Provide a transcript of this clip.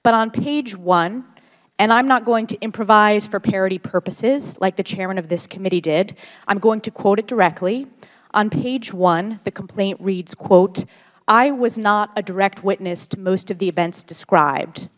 But on page 1, and I'm not going to improvise for parody purposes like the chairman of this committee did, I'm going to quote it directly. On page 1, the complaint reads, quote, "I was not a direct witness to most of the events described."